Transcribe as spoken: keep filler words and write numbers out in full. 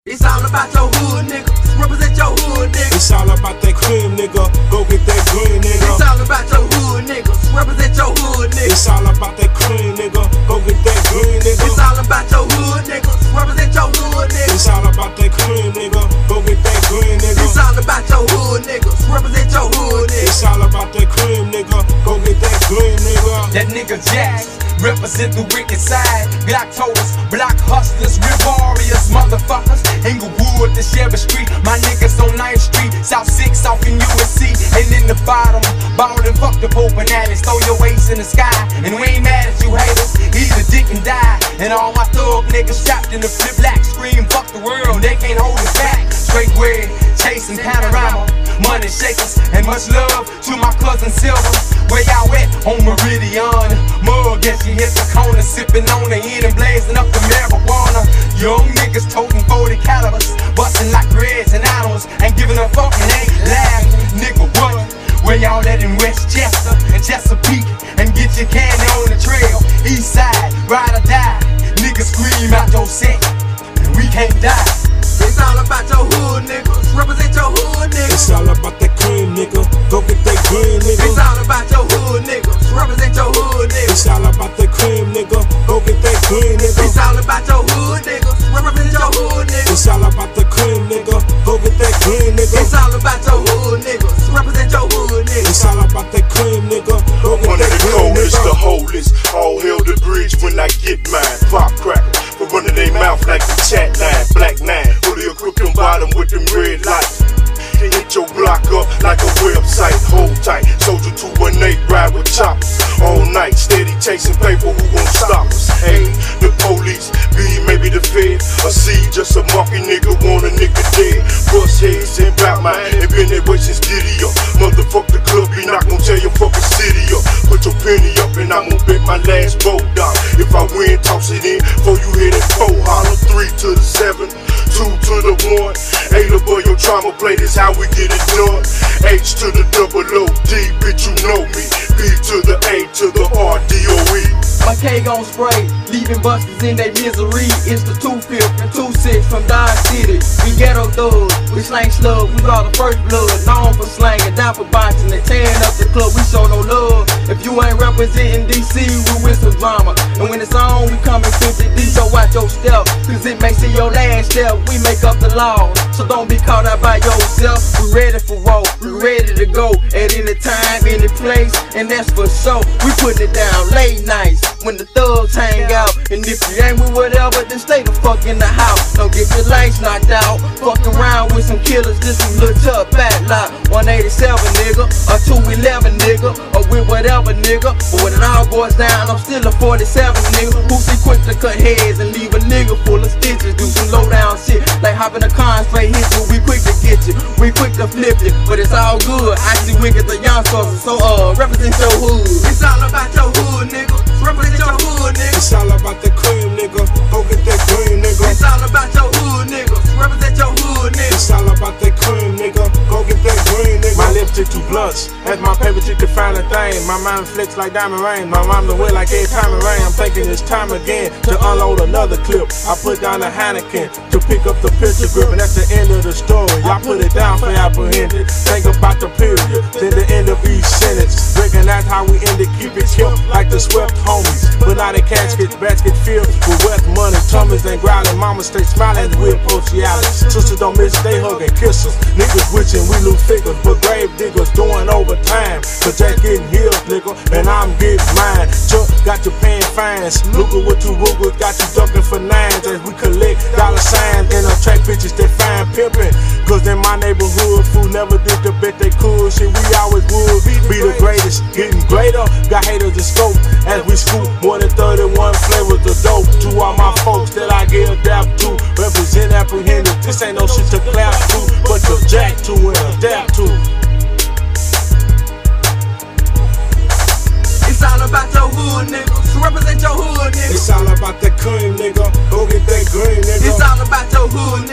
It's all about your hood, nigga. Represent your hood, nigga. It's all about that cream, nigga. Go get that green, nigga. It's all about your hood, nigga. Represent your hood, nigga. It's all about that cream, nigga. Go get that green, nigga. It's all about your hood, nigga. Represent your hood, nigga. It's all about that cream, nigga. Go get that green, nigga. It's all about your hood, nigga. Represent your hood, nigga. It's all about that cream, nigga. Go get that green, nigga. That nigga Jack represent the wicked side. Black totals, black hustlers, real warriors, motherfuckers. Inglewood, the Sherry Street, my niggas on ninth Street, South six off in U S C, and in the bottom, ballin', fuck the open alleys, throw your ace in the sky, and we ain't mad at you haters, either dick and die. And all my thug niggas trapped in the flip black, scream fuck the world, they can't hold us back. Straight red, chasing panorama, money shakers, and much love to my cousin Silver. Where y'all at? On Meridian. Mug as she hit the corner, sipping on the end and blazing up the marijuana. Young niggas toting forty calibers, busting like reds and atoms, ain't giving a fuck and ain't laughing. Nigga, what? Where y'all at in Westchester and Chesapeake? And get your candy on the trail. East side, ride or die. Niggas scream out your set, and we can't die. It's all about your hood, nigga. Represent your hood, nigga. It's all about that cream, nigga. Go get that green, nigga. It's all about your hood, nigga. Represent your hood, nigga. It's all about that cream, nigga. Go get that green, nigga. It's all about your hood, nigga. Represent your hood, nigga. It's all about the cream, nigga. Go get that green, nigga. It's all about your hood, nigga. Represent your hood, nigga. It's all about that cream, nigga. Go get One of that the green, coldest, nigga. the holiest. All hail the bridge when I get mine. Pop crack for running their mouth like the chat line. Black nine, fully equipped them bottom with them red lights. Hit your block up like a website. Hold tight, soldier two one eight, ride with choppers all night, steady chasing paper. Who gon' stop us? A, the police. B, maybe the Fed. Or C, just a monkey nigga want a nigga dead. Bust heads and bout mine, and been that way since Diddy up. Motherfuck the club, he not gon' tear your fucking city up. Put your penny up and I'm gon' bet my last boat dog. If I win, toss it in, before you hit it four. Holler three to the seven, two to the one. A to boy, your trauma play, this how we get it done. H to the double O D, bitch you know me. B to the A to the R D O E. My K gon' spray, leaving busters in their misery. It's the two fifth and two six from Dodge City. We ghetto thugs, we slang slug, we got the first blood. Known for slanging, down for boxing, and tearing up the club. We show no love. If you ain't representing D C, we with some drama. And when it's on, we coming fifty D, so watch your step, cause it may see your last step. We make up the law, so don't be caught out by yourself. We ready for war, we ready to go at any time, any place, and that's for sure. We putting it down late nights when the thugs hang out. And if you ain't with whatever, then stay the fuck in the house. Don't get your lights knocked out. Fuck around with some killers, this some little tough fat lot. one eighty-seven nigga, or two eleven nigga, or with whatever nigga. But when it all goes down, I'm still a forty-seven nigga. Who see quick to cut heads and leave a nigga full of stitches. Do some low down shit, like hopping a car and straight hit you. We quick to get you, we quick to flip you, but it's all good. I see wicked the young soldiers, so uh, represent your hood. It's all about your hood, nigga. Represent your hood, nigga. It's all about the cream, nigga. Go get that green, nigga. It's all about your hood, nigga. Represent your hood, nigga. It's all about that cream, nigga. Go get that green, nigga. My lipstick too blunts. That's my paper to define a thing. My mind flicks like diamond rain. My mom the way like every time it rain. I'm thinking it's time again to unload another clip. I put down a Heineken to pick up the pistol grip, and that's the end of the story. Y'all put it down for apprehended. Think about the period, then the end of each sentence. Recognize how we end it, keep it chill like the swept homies. But now the caskets, basket filled with wealth, money, tummies and growling. Mama stay smiling with partiality. Sisters don't miss, they hug and kiss us. Niggas witching, we lose figures, but grave diggers doing overtime. Cause Jack getting healed, nigga, and I'm getting mine. Chuck got you paying fines. Luca with two Rugers got you ducking for nines. As we collect dollar signs and attract bitches that find pimping. Cause in my neighborhood, fool never did the bet they could. Shit, we always would be the greatest, getting greater. Got haters in scope as we scoop more than thirty-one flavors of dope. To all my folks that I get adapt to, represent apprehended. This ain't no shit to clap to, but to jack to and adapt to. It's all about your hood, nigga. Represent your hood, nigga. It's all about that cream, nigga. Go get that green, nigga. It's all about your hood, nigga.